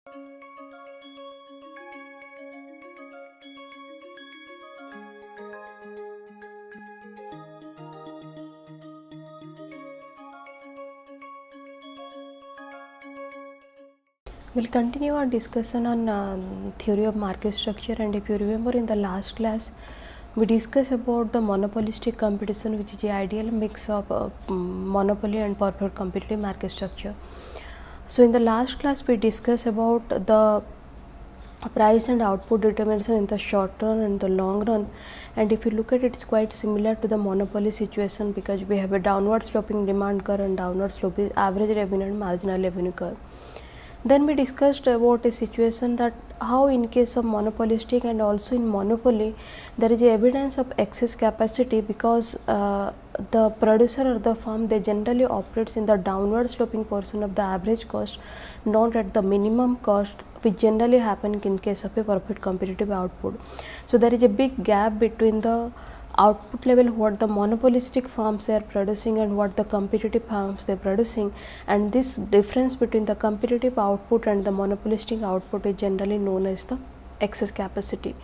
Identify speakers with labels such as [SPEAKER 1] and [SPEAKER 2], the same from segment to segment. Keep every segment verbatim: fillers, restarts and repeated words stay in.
[SPEAKER 1] We'll continue our discussion on uh, theory of market structure, and if you remember in the last class we discussed about the monopolistic competition, which is the ideal mix of uh, monopoly and perfect competitive market structure. So in the last class we discussed about the price and output determination in the short run and the long run, and if you look at it, it's quite similar to the monopoly situation because we have a downward sloping demand curve and downward sloping average revenue and marginal revenue curve. Then we discussed about a situation that how in case of monopolistic and also in monopoly there is a evidence of excess capacity because uh, the producer or the firm, they generally operates in the downward sloping portion of the average cost, not at the minimum cost, which generally happen in case of a perfect competitive output. So there is a big gap between the output level what the monopolistic firms are producing and what the competitive firms they are producing, and this difference between the competitive output and the monopolistic output is generally known as the excess capacity.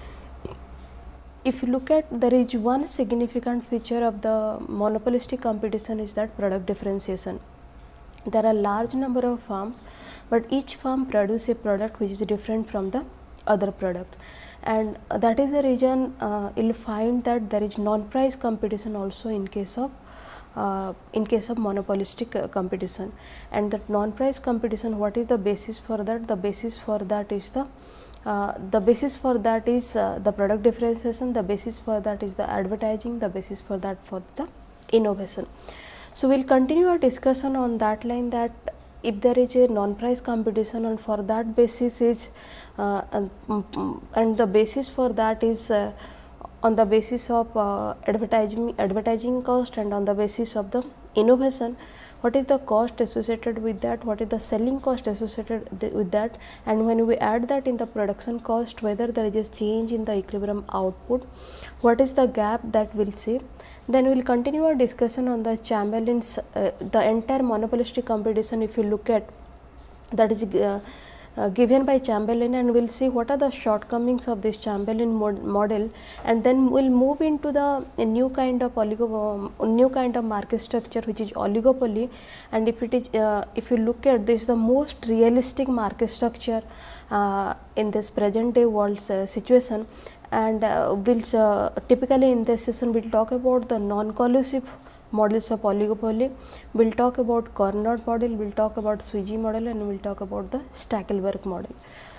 [SPEAKER 1] If you look at, there is one significant feature of the monopolistic competition is that product differentiation. There are large number of firms, but each firm produce a product which is different from the other product, and uh, that is the reason uh, you will find that there is non-price competition also in case of uh, in case of monopolistic uh, competition. And that non-price competition, what is the basis for that? The basis for that is the uh, the basis for that is uh, the product differentiation, the basis for that is the advertising, the basis for that for the innovation. So we will continue our discussion on that line, that if there is a non-price competition and for that basis is uh, and, and the basis for that is uh, on the basis of uh, advertising advertising cost and on the basis of the innovation, what is the cost associated with that, what is the selling cost associated with that, and when we add that in the production cost, whether there is a change in the equilibrium output, what is the gap that we will see. Then we will continue our discussion on the Chamberlain's uh, the entire monopolistic competition. If you look at, that is uh, uh, given by Chamberlain, and we will see what are the shortcomings of this Chamberlain mod model, and then we will move into the a new kind of oligo uh, new kind of market structure which is oligopoly. And if it is uh, if you look at this, the most realistic market structure uh, in this present day world uh, situation. And uh, we'll uh, typically in this session we'll talk about the non-collusive models of oligopoly, we'll talk about Carnot model, we'll talk about Swiggy model, and we'll talk about the Stackelberg model.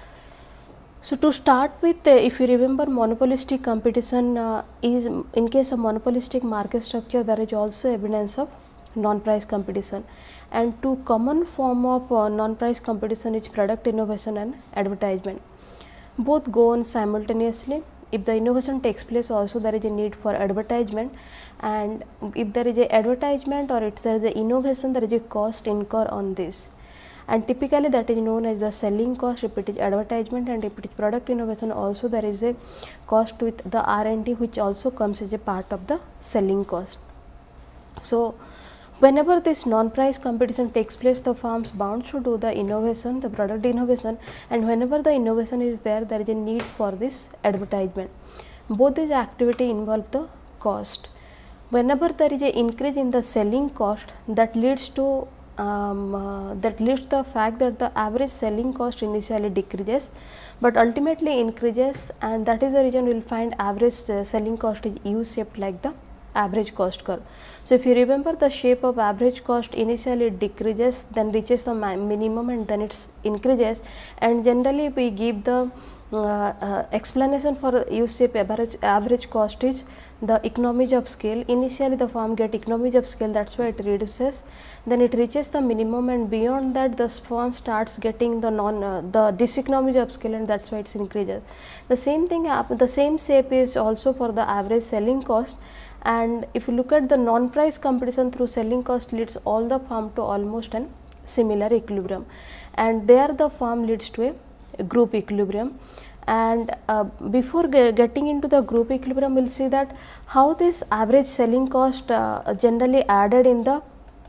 [SPEAKER 1] So to start with, uh, if you remember, monopolistic competition uh, is in case of monopolistic market structure, there is also evidence of non-price competition, and two common form of uh, non-price competition is product innovation and advertisement. Both go on simultaneously. If the innovation takes place, also there is a need for advertisement, and if there is a advertisement or if there is a innovation, there is a cost incur on this, and typically that is known as the selling cost if it is advertisement, and if it is product innovation, also there is a cost with the R and D which also comes as a part of the selling cost. So whenever this non-price competition takes place, the firms bound to do the innovation, the product innovation, and whenever the innovation is there, there is a need for this advertisement. Both these activity involve the cost. Whenever there is an increase in the selling cost, that leads to um, uh, that leads to the fact that the average selling cost initially decreases, but ultimately increases, and that is the reason we will find average uh, selling cost is U-shaped like the average cost curve. So if you remember, the shape of average cost initially decreases, then reaches the minimum, and then it increases, and generally we give the uh, uh, explanation for U-shape average, average cost is the economies of scale. Initially the firm get economies of scale, that is why it reduces, then it reaches the minimum, and beyond that the firm starts getting the non uh, the diseconomies of scale, and that is why it increases. The same thing, the same shape is also for the average selling cost. And if you look at the non-price competition through selling cost leads all the firm to almost an similar equilibrium, and there the firm leads to a group equilibrium. And uh, before ge getting into the group equilibrium, we will see that how this average selling cost uh, generally added in the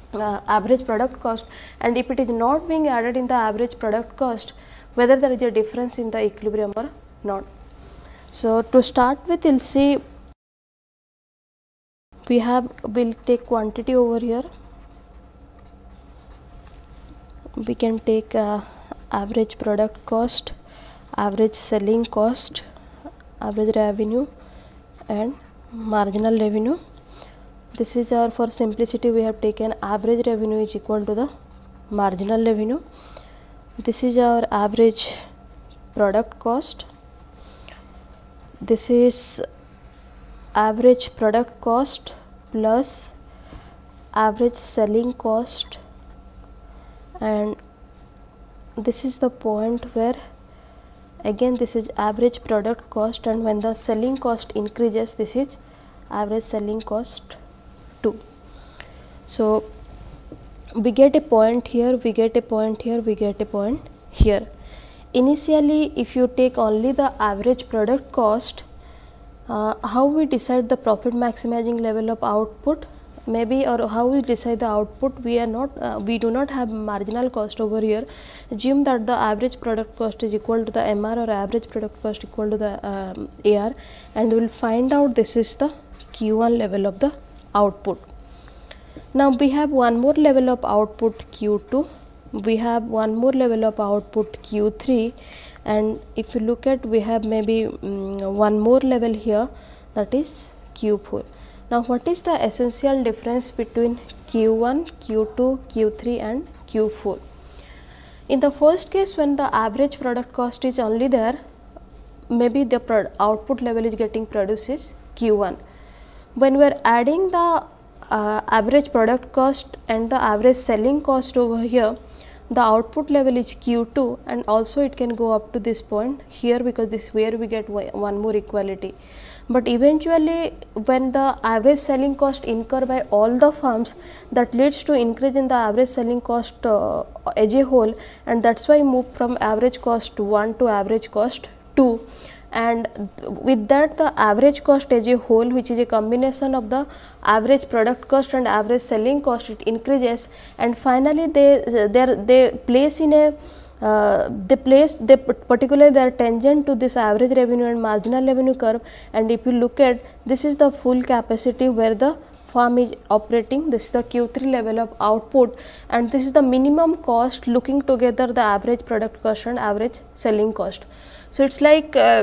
[SPEAKER 1] uh, average product cost, and if it is not being added in the average product cost, whether there is a difference in the equilibrium or not. So, to start with, we will see, we have, we will take quantity over here, we can take uh, average product cost, average selling cost, average revenue and marginal revenue. This is our, for simplicity we have taken average revenue is equal to the marginal revenue. This is our average product cost. This is average product cost plus average selling cost, and this is the point where again this is average product cost, and when the selling cost increases, this is average selling cost two. So, we get a point here, we get a point here, we get a point here. Initially, if you take only the average product cost, uh, how we decide the profit maximizing level of output, maybe, or how we decide the output, we are not, uh, we do not have marginal cost over here. Assume that the average product cost is equal to the M R, or average product cost equal to the um, A R, and we will find out this is the Q one level of the output. Now, we have one more level of output Q two, we have one more level of output Q three, and if you look at, we have maybe um, one more level here, that is Q four. Now, what is the essential difference between Q one, Q two, Q three and Q four? In the first case, when the average product cost is only there, maybe the output level is getting produced is Q one. When we are adding the uh, average product cost and the average selling cost over here, the output level is Q two, and also it can go up to this point here, because this is where we get one more equality. But eventually, when the average selling cost incurred by all the firms, that leads to increase in the average selling cost uh, as a whole, and that is why move from average cost one to average cost two. And with that, the average cost as a whole, which is a combination of the average product cost and average selling cost, it increases, and finally they they they place in a uh, they place they particularly they are tangent to this average revenue and marginal revenue curve. And if you look at, this is the full capacity where the firm is operating, this is the Q three level of output, and this is the minimum cost looking together the average product cost and average selling cost. So, it is like uh,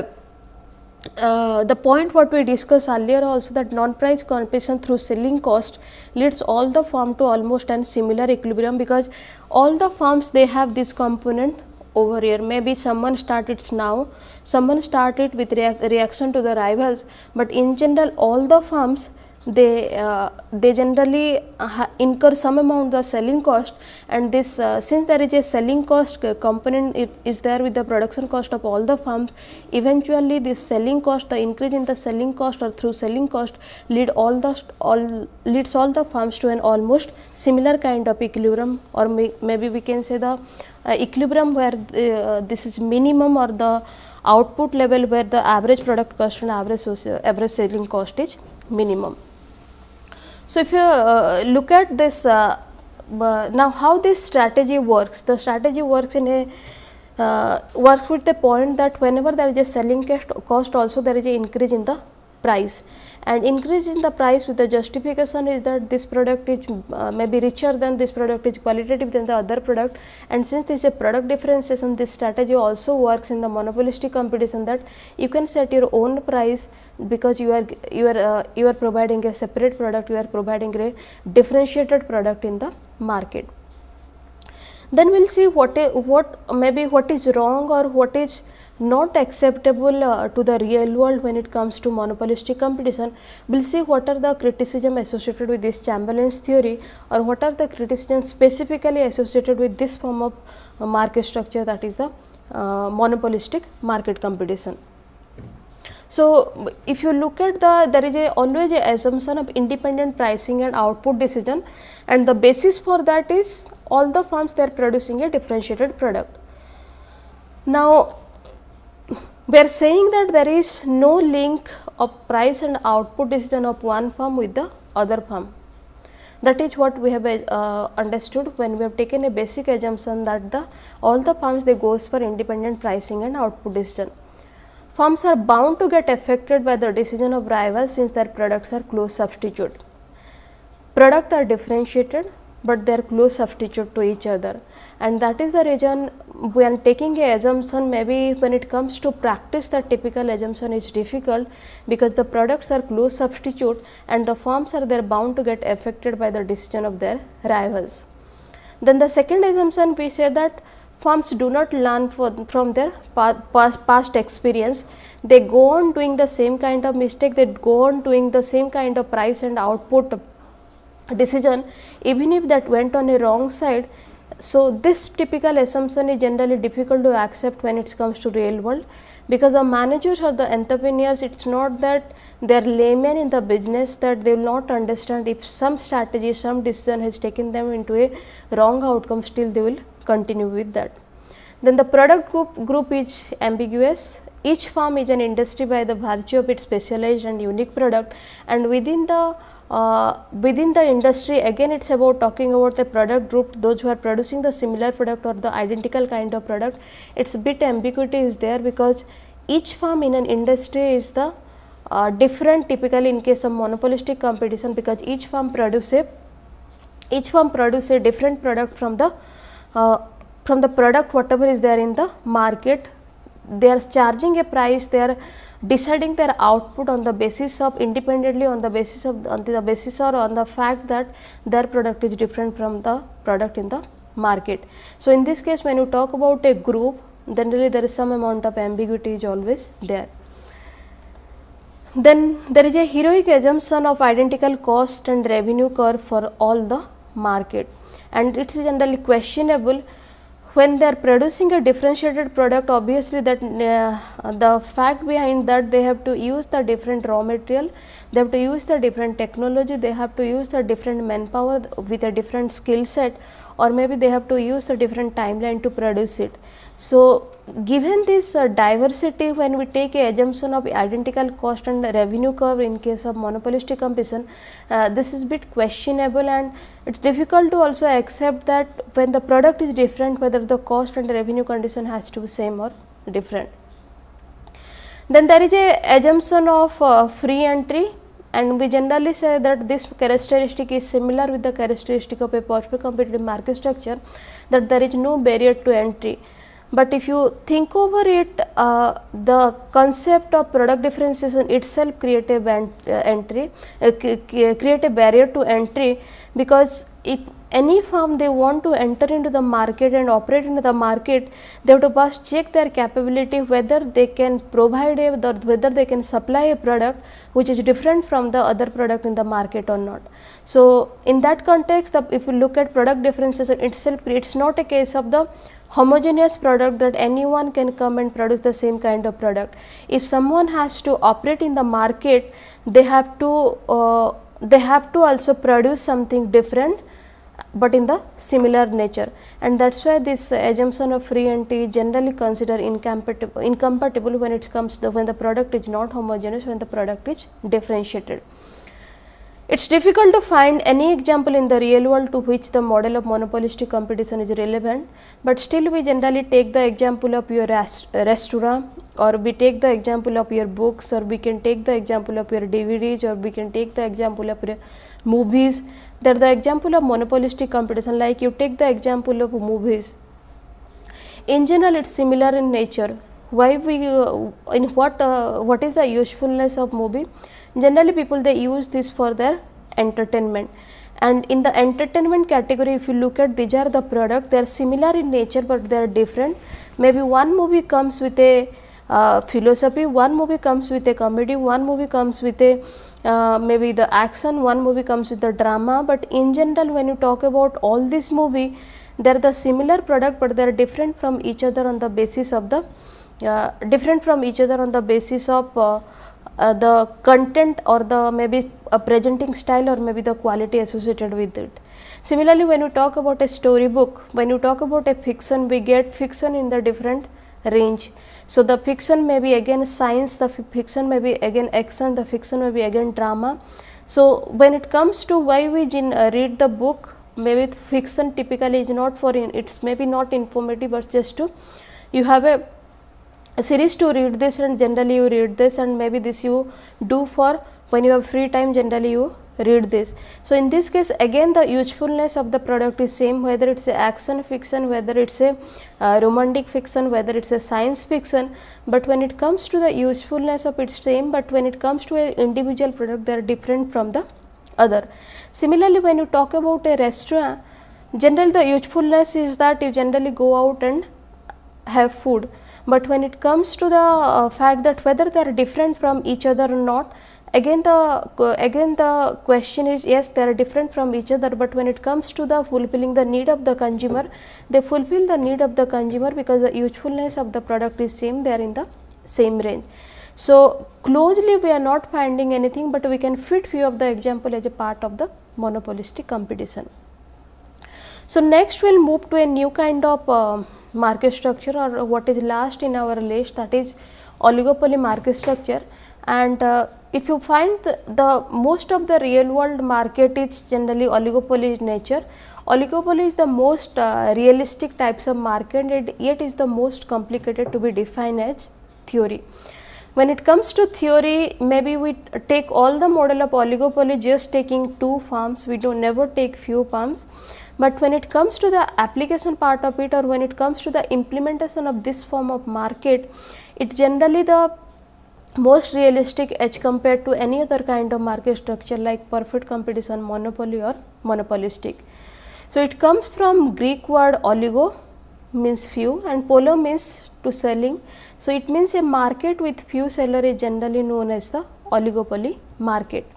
[SPEAKER 1] uh, the point what we discussed earlier also, that non-price competition through selling cost leads all the firm to almost an similar equilibrium, because all the firms they have this component over here. Maybe someone started now, someone started with reac reaction to the rivals, but in general all the firms they uh, they generally uh, incur some amount of the selling cost, and this uh, since there is a selling cost component it is there with the production cost of all the firms, eventually this selling cost, the increase in the selling cost or through selling cost lead all the all leads all the firms to an almost similar kind of equilibrium, or may, maybe we can say the uh, equilibrium where uh, this is minimum, or the output level where the average product cost and average average selling cost is minimum. So, if you uh, look at this uh, uh, now how this strategy works, the strategy works in a uh, works with the point that whenever there is a selling cost, also there is a increase in the price, and increase in the price with the justification is that this product is uh, maybe richer than this product, is qualitative than the other product, and since this is a product differentiation, this strategy also works in the monopolistic competition, that you can set your own price, because you are you are uh, you are providing a separate product, you are providing a differentiated product in the market. Then we will see what is, what maybe what is wrong or what is not acceptable uh, to the real world when it comes to monopolistic competition. We will see what are the criticism associated with this Chamberlain's theory, or what are the criticisms specifically associated with this form of uh, market structure, that is the uh, monopolistic market competition. So, if you look at the, there is a always a assumption of independent pricing and output decision, and the basis for that is all the firms they are producing a differentiated product. Now, we are saying that there is no link of price and output decision of one firm with the other firm. That is what we have uh, understood when we have taken a basic assumption that the all the firms they goes for independent pricing and output decision. Firms are bound to get affected by the decision of rivals since their products are close substitute. Products are differentiated, but they are close substitute to each other, and that is the reason when taking a assumption, maybe when it comes to practice, the typical assumption is difficult because the products are close substitute and the firms are there bound to get affected by the decision of their rivals. Then the second assumption, we say that firms do not learn for, from their past, past experience. They go on doing the same kind of mistake, they go on doing the same kind of price and output decision even if that went on a wrong side. So, this typical assumption is generally difficult to accept when it comes to real world, because the managers or the entrepreneurs, it is not that they are laymen in the business, that they will not understand if some strategy, some decision has taken them into a wrong outcome, still they will continue with that. Then the product group, group is ambiguous. Each firm is an industry by the virtue of its specialized and unique product, and within the Uh, within the industry, again it is about talking about the product group, those who are producing the similar product or the identical kind of product. It is bit ambiguity is there because each firm in an industry is the uh, different, typically in case of monopolistic competition, because each firm produce a each firm produce a different product from the uh, from the product whatever is there in the market. They are charging a price, they are deciding their output on the basis of independently on the basis of on the basis or on the fact that their product is different from the product in the market. So, in this case when you talk about a group, generally there is some amount of ambiguity is always there. Then there is a heroic assumption of identical cost and revenue curve for all the market, and it is generally questionable. When they are producing a differentiated product, obviously that uh, the fact behind that they have to use the different raw material, they have to use the different technology, they have to use the different manpower with a different skill set, or maybe they have to use a different timeline to produce it. So, given this uh, diversity, when we take a assumption of identical cost and revenue curve in case of monopolistic competition, uh, this is bit questionable, and it is difficult to also accept that when the product is different, whether the cost and revenue condition has to be same or different. Then there is a assumption of uh, free entry, and we generally say that this characteristic is similar with the characteristic of a proper competitive market structure, that there is no barrier to entry. But if you think over it, uh, the concept of product differentiation itself create a uh, entry, uh, create a barrier to entry, because if any firm they want to enter into the market and operate into the market, they have to first check their capability, whether they can provide a, whether they can supply a product which is different from the other product in the market or not. So, in that context, the, if you look at product differentiation itself, it is not a case of the homogeneous product that anyone can come and produce the same kind of product. If someone has to operate in the market, they have to uh, they have to also produce something different, but in the similar nature, and that is why this uh, assumption of free entry generally considered incompatible, incompatible when it comes to the, when the product is not homogeneous, when the product is differentiated. It is difficult to find any example in the real world to which the model of monopolistic competition is relevant, but still we generally take the example of your rest, restaurant, or we take the example of your books, or we can take the example of your D V Ds, or we can take the example of your movies. They are the example of monopolistic competition. Like you take the example of movies, in general it is similar in nature. Why we uh, in what uh, what is the usefulness of movie? Generally people they use this for their entertainment, and in the entertainment category, if you look at, these are the product, they are similar in nature, but they are different. Maybe one movie comes with a uh, philosophy, one movie comes with a comedy, one movie comes with a uh, maybe the action, one movie comes with the drama, but in general when you talk about all this movie, they are the similar product, but they are different from each other on the basis of the uh, different from each other on the basis of uh, Uh, the content, or the maybe a presenting style, or maybe the quality associated with it. Similarly, when you talk about a storybook, when you talk about a fiction, we get fiction in the different range. So, the fiction may be again science, the fiction may be again action, the fiction may be again drama. So when it comes to why we gen uh, read the book, maybe fiction typically is not for in, it's maybe not informative, but just to you have a, a series to read this, and generally you read this, and maybe this you do for when you have free time, generally you read this. So in this case again the usefulness of the product is same, whether it is a action fiction, whether it is a uh, romantic fiction, whether it is a science fiction, but when it comes to the usefulness of its same, but when it comes to an individual product they are different from the other. Similarly, when you talk about a restaurant, generally the usefulness is that you generally go out and have food, but when it comes to the uh, fact that whether they are different from each other or not, again the uh, again the question is, yes, they are different from each other, but when it comes to the fulfilling the need of the consumer, they fulfill the need of the consumer because the usefulness of the product is same, they are in the same range. So closely we are not finding anything, but we can fit few of the example as a part of the monopolistic competition. So next we will move to a new kind of uh, market structure, or what is last in our list, that is oligopoly market structure. And uh, if you find the, the most of the real world market is generally oligopoly in nature, oligopoly is the most uh, realistic types of market, and yet is the most complicated to be defined as theory. When it comes to theory, maybe we take all the model of oligopoly just taking two firms, we do never take few firms, but when it comes to the application part of it, or when it comes to the implementation of this form of market, it generally the most realistic as compared to any other kind of market structure like perfect competition, monopoly or monopolistic. So it comes from Greek word oligo, means few, and polo means to selling. So it means a market with few seller is generally known as the oligopoly market.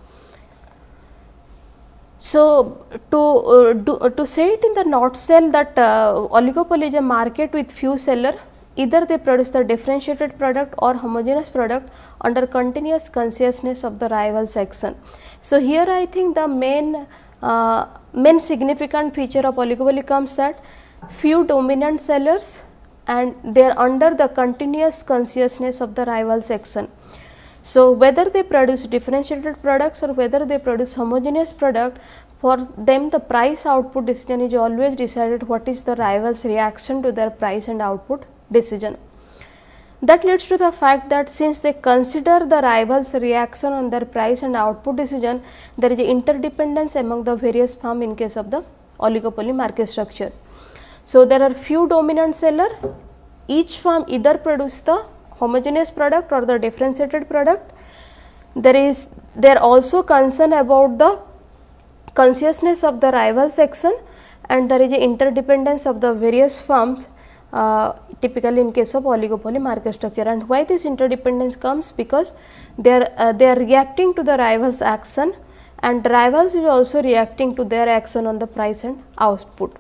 [SPEAKER 1] So to uh, do, uh, to say it in the nutshell, that uh, oligopoly is a market with few seller, either they produce the differentiated product or homogeneous product under continuous consciousness of the rival section. So here I think the main uh, main significant feature of oligopoly comes that few dominant sellers and they are under the continuous consciousness of the rival section. So whether they produce differentiated products or whether they produce homogeneous product, for them the price output decision is always decided what is the rival's reaction to their price and output decision. That leads to the fact that since they consider the rival's reaction on their price and output decision, there is interdependence among the various firms in case of the oligopoly market structure. So there are few dominant seller, each firm either produce the homogeneous product or the differentiated product. There is they are also concerned about the consciousness of the rival section, and there is a interdependence of the various firms uh, typically in case of oligopoly market structure. And why this interdependence comes? Because they are uh, they are reacting to the rivals action, and rivals is also reacting to their action on the price and output.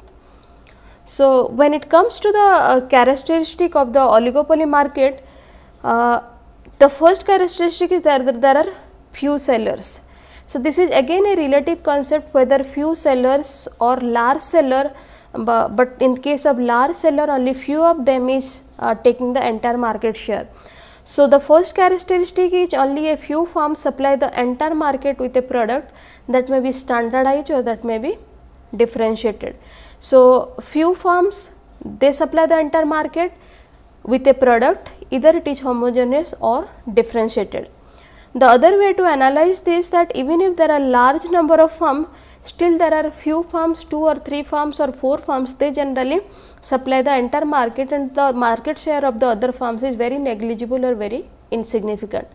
[SPEAKER 1] So when it comes to the uh, characteristic of the oligopoly market, uh, the first characteristic is that there are few sellers. So this is again a relative concept, whether few sellers or large seller, but, but in case of large seller only few of them is uh, taking the entire market share. So the first characteristic is only a few firms supply the entire market with a product that may be standardized or that may be differentiated. So few firms they supply the entire market with a product, either it is homogeneous or differentiated. The other way to analyze this, that even if there are large number of firms, still there are few firms, two or three firms or four firms, they generally supply the entire market, and the market share of the other firms is very negligible or very insignificant.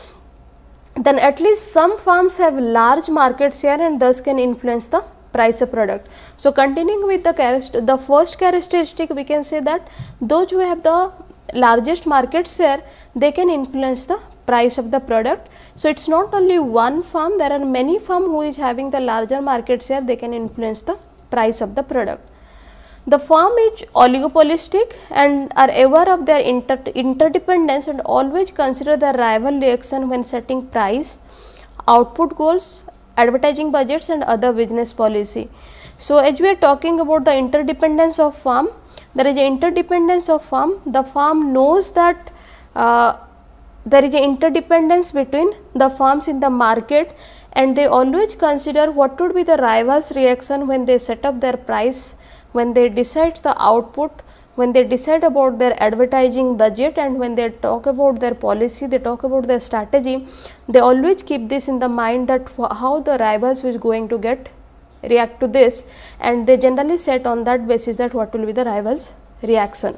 [SPEAKER 1] Then at least some firms have large market share and thus can influence the price of product. So continuing with the character, the first characteristic, we can say that those who have the largest market share, they can influence the price of the product. So it's not only one firm, there are many firms who is having the larger market share, they can influence the price of the product. The firm is oligopolistic and are aware of their inter interdependence and always consider the rival reaction when setting price, output goals, advertising budgets and other business policy. So as we are talking about the interdependence of firm, there is a interdependence of firm. The firm knows that uh, there is a interdependence between the firms in the market, and they always consider what would be the rivals reaction when they set up their price, when they decide the output, when they decide about their advertising budget, and when they talk about their policy, they talk about their strategy. They always keep this in the mind that how the rivals is going to get react to this, and they generally set on that basis that what will be the rivals reaction.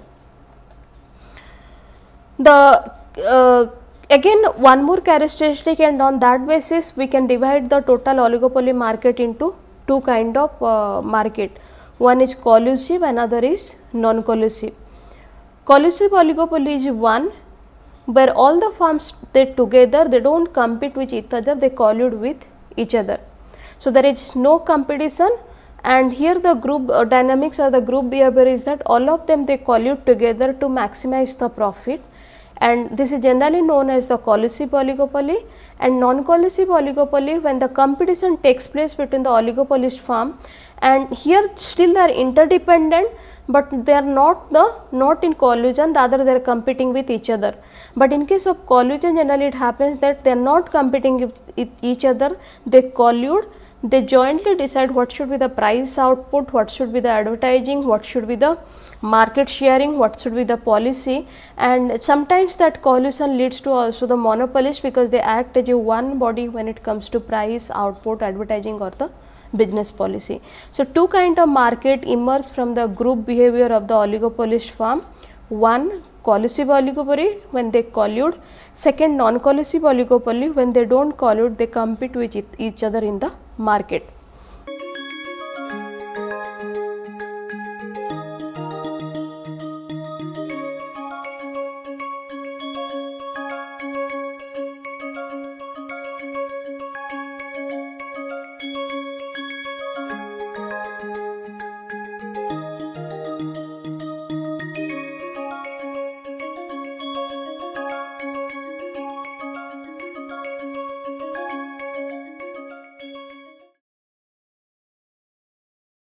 [SPEAKER 1] The uh, again one more characteristic, and on that basis we can divide the total oligopoly market into two kind of uh, market. One is collusive, another is non-collusive. Collusive oligopoly is one where all the firms they together, they do not compete with each other, they collude with each other. So, there is no competition, and here the group uh, dynamics or the group behavior is that all of them they collude together to maximize the profit, and this is generally known as the collusive oligopoly. And non-collusive oligopoly, when the competition takes place between the oligopolist firm, and here still they are interdependent, but they are not the not in collusion, rather they are competing with each other. But in case of collusion, generally it happens that they are not competing with each other, they collude. They jointly decide what should be the price output, what should be the advertising, what should be the market sharing, what should be the policy, and sometimes that collusion leads to also the monopolist, because they act as a one body when it comes to price, output, advertising or the business policy. So, two kind of market emerge from the group behavior of the oligopolist firm. One, collusive oligopoly when they collude. Second, non-collusive oligopoly when they do not collude, they compete with each other in the market.